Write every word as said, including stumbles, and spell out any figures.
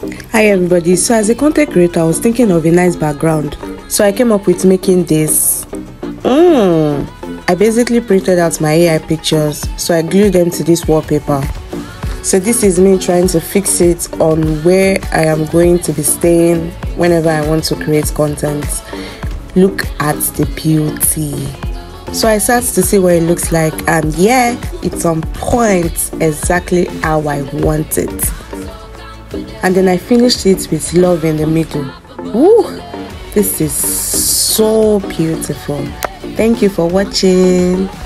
Hi everybody, so as a content creator I was thinking of a nice background, so I came up with making this. Mm. I basically printed out my A I pictures, so I glued them to this wallpaper. So this is me trying to fix it on where I am going to be staying whenever I want to create content. Look at the beauty. So I started to see what it looks like, and yeah, it's on point, exactly how I want it. And then I finished it with love in the middle. Woo! This is so beautiful. Thank you for watching.